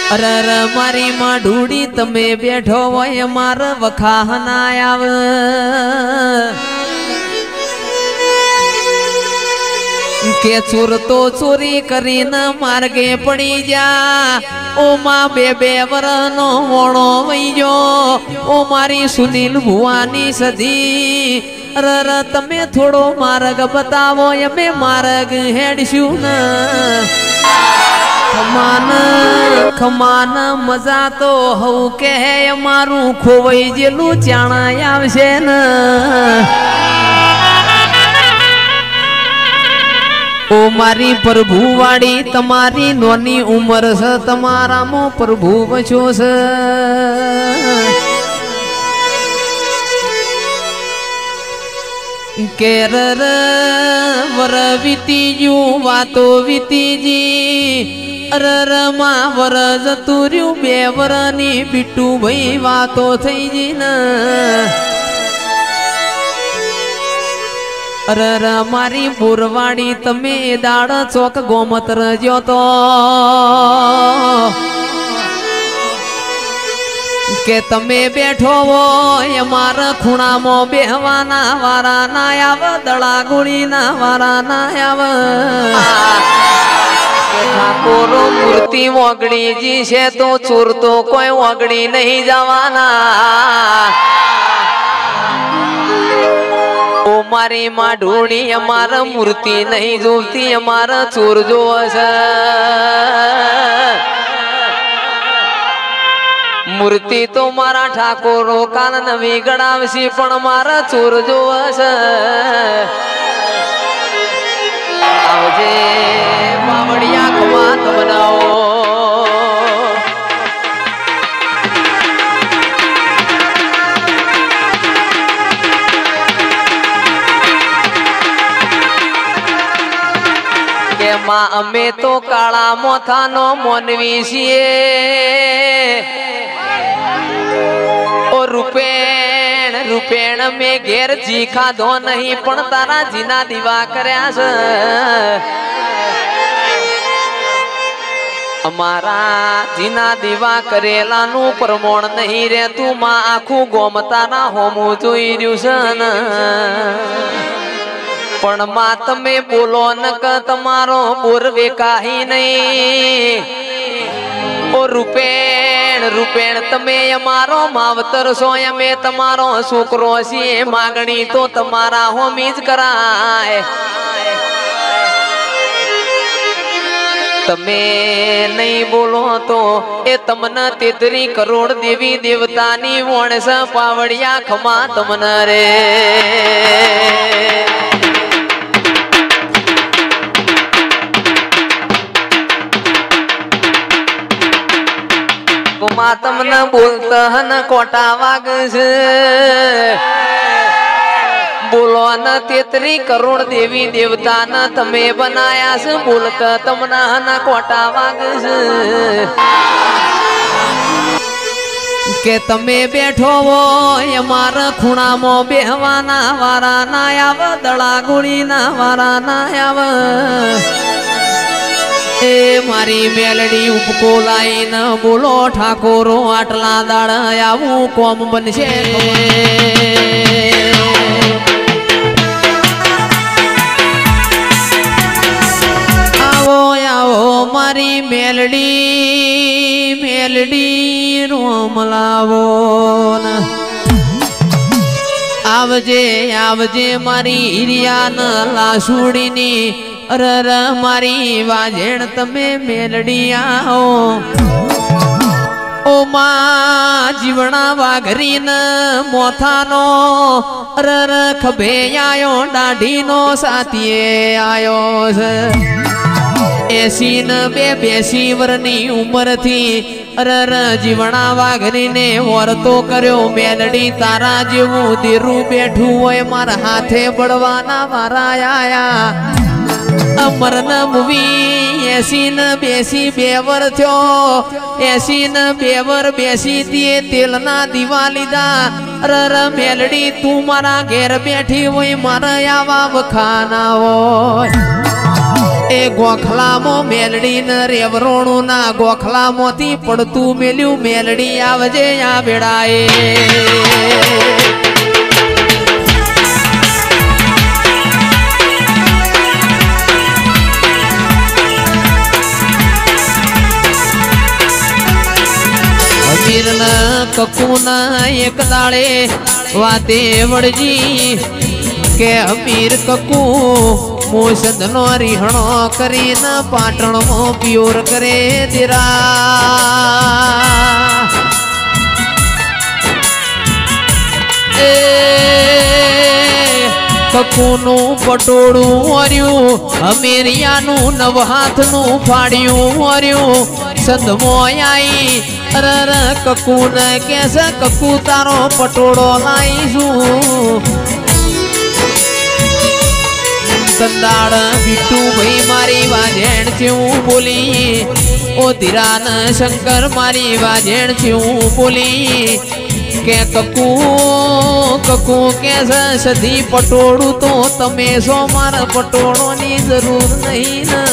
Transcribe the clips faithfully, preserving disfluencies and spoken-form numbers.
अरे अरे मारी माँ ढूंढी तमे बैठो वो मार वखाना आव के चोर तो चोरी करी न मार्गे पड़ी जा ओ माँ बे बे वरनो वोणो वईयो ओ मारी सुनील भुवानी सदी अरे अरे तमे थोड़ो मार्ग बतावो यमे मार्ग हेडशू न खमान खमान मजा तो हऊ के है मारू खोवई जेलू चाणा आवशे न ओ मारी प्रभु वाड़ी तमारी नोनी उम्र से तमारा मो प्रभु बचो से केरर वर बीती जू वातो बीती जी अरर माँ वर जतुर्यू बेवरनी बिट्टू भाई वातो थई जी न अरर मारी बुरवाड़ी तमे दाड़ चौक गोमतर जो तो के तमे बैठो वो यमार खुणा मो बेहवाना वारा ना आव दड़ा गुड़ी ना वारा ना आव ठाकुरो मूर्ति वगड़ी जी से तो चूर तो कोई वगड़ी नहीं जवाना ओ मारी माँ ढूंढी हमारा मूर्ति नहीं जोती हमारा चोर जो मूर्ति तो मारा ठाकुरो कान नवी गड़ावसी पण मारा चोर जो आवजे बावड़िया खमात बनाओ के माँ अमे तो काला मोथानो मोनवी सीए ओ रुपेण रुपेण में घेर जी खाधो नहीं पण तारा जीना दीवा कर्या से अमारा जीना दीवा करेला नु प्रमोण नहीं रे तू माँ आखू गोमता ना होमू जोई रह्यु छे न पण माँ तमे बोलो न क तमारो बोरवे काही नहीं ओ रुपेण रुपेण तमे अमारो मावतर सो यमे तमारो छोकरो छे मागणी तो तमारा होमीज कराय तमे नहीं बोलो तो ए तमने तेतरी करोड़ देवी देवतानी वणस पावड़िया खमा तमने रे माँ तमने बोलता हन कोटा वाग से बोलो न तेतरी करोड़ देवी देवता न तमे बनाया से बोलता तमना न कोटा वाग से के तमे बैठो वो यमार खुणा मो बेहवाना वारा ना आव दड़ा गुड़ी ना वारा ना आव ए मारी मेलडी उपको लाई न बोलो ठाकुरो आटला दाड़ आऊ कोम बनशे आओ आओ मारी मेलडी मेलडी रोम लावो न आवजे आवजे मारी हिरिया न लासुड़ी नी अरे अरे मारी वाजेण तमे मेलडी आओ ओ माँ जीवना वाघरी न मोथानो अरे अरे खभे आयो डाढ़ी नो साथिए आयो एसी न बे बेसी वरनी उम्र थी अरे अरे जीवना वाघरी ने और तो कर्यो मेलडी तारा जेवू देरू बैठू होय मारा हाथे बड़वाना मारा आया अमर न मुवी ऐसी न बेसी बेवर थो ऐसी न बेवर बेसी दिए तेल ना दिवाली दा रर मेलडी तू मारा घेर बैठी हुई मारा आवा खाना हो એ ગોખલામો મેલડી ન રેવરોણું ના ગોખલામોથી પડતું મેલ્યું મેલડી આવજે આ બેડાએ કકુના એક દાડે વાતે વળજી કે અમીર કકુ મોસદ નો રીહણો કરીને પાટણમાં પ્યોર કરે દીરા એ કકુનું પટોળું વર્યું અમેરિયાનું નવ હાથનું ફાડ્યું વર્યું સંધમોયાઈ અરર કકુ ન કેસ કકુ તારો પટોળો લાઈશું સંદાળ બીટુ ભાઈ મારી વાજેણ છે હું બોલી ઓ ધીરાન શંકર મારી વાજેણ છે હું બોલી કે કકુ કકુ કેસ સધી પટોળું તો તમે સો મારા પટોળોની જરૂર નહીં ને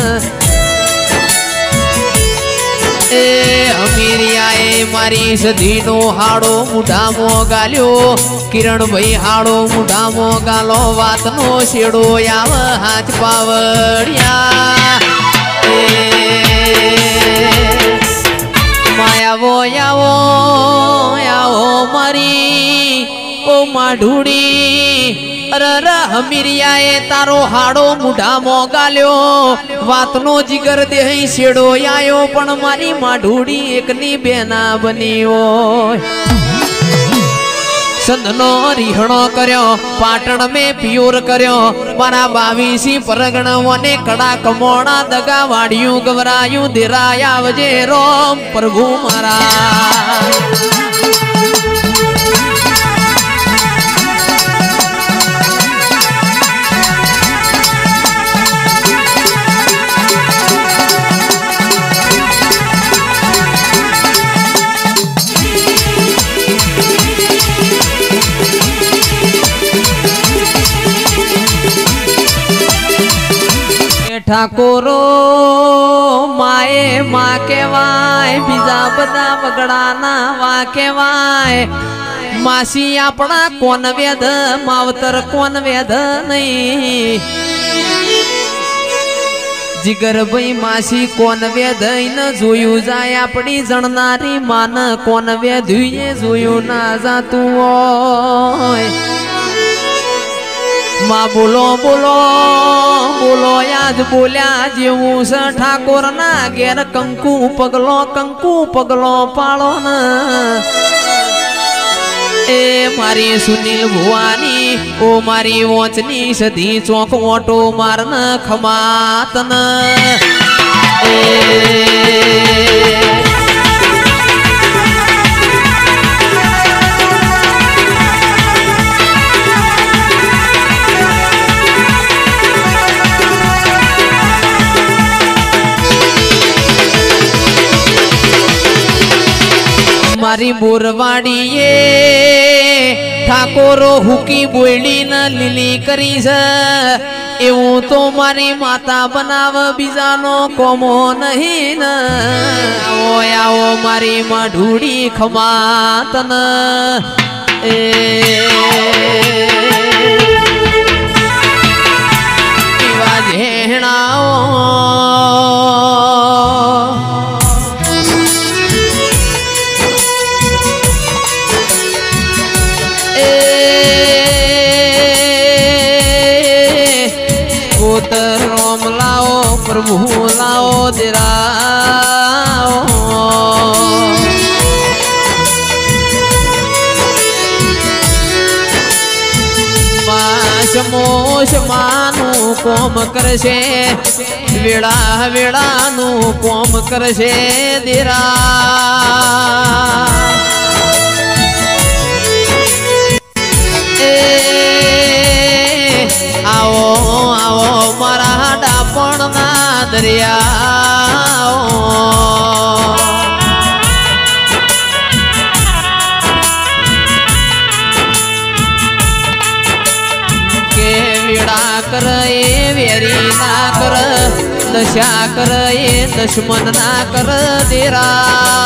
એ અમીરિયાએ મારી સધીનો હાડો મુઢામો ગાલ્યો કિરણભાઈ હાડો મુઢામો ગાલો વાતનો શેડો આવ હાથ પાવડિયા એ માયાવો આવો આવો મારી ઓ માઢુડી અરર હમીરિયાએ તારો હાડો મુઢામો ગાલ્યો વાતનો જીગર દેહી શેડો આયો પણ મારી માઢુડી એકની બેના બનીઓ સંધનો રીહણો કર્યો પાટણ મેં પ્યોર કર્યો મારા બાવીસી પરગણોને કડા કમોણા દગા વાડ્યું ગવરાયું ધીરાય આવજે રોમ પ્રભુ મારા ઠાકોરો માએ માં કેવાય બીજા બધા બગડાના વા કેવાય માસી આપણા કોન વેદ માવતર કોન વેદ નહીં જીગરભાઈ માસી કોન વેદ ન જોયું જાય આપણી જણનારી માન કોન વેધ્યું જોયું ના જાતું હોય માં બોલો બોલો બોલો યાદ બોલ્યા જેવું છે ઠાકોર ના ઘેર કંકુ પગલો કંકુ પગલો પાળો ને એ મારી સુનિલ ભુવાની ઓ મારી વોચની સધી ચોક ઓટો મારન ખમાત ન એ મારી બોરવાડીએ ઠાકોરો હુકી બોયડી ન લીલી કરી છે એવું તો મારી માતા બનાવ બીજાનો કોમો નહીં ને આવો આવો મારી માઢુડી ખમાત ન એ જેણાઓ रोम लाओ प्रभु लाओ दिराओ समोश मानु कोम करशे वेड़ा वेड़ानु कोम करशे दिरा आओ आओ मारा डापण ना दरिया के विड़ा कर ए वेरी ना कर नशा कर ये दुश्मन ना कर देरा।